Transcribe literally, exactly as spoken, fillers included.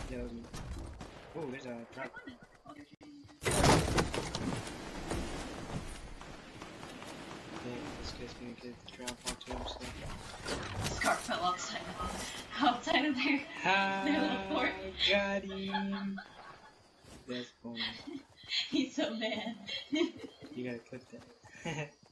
Yeah, that was me. Oh, there's a drop. Dang, this guy's gonna get the drop onto him, so. Scar fell outside of, outside of their, their little fort. Got him! That's funny. He's so bad. You gotta clip that.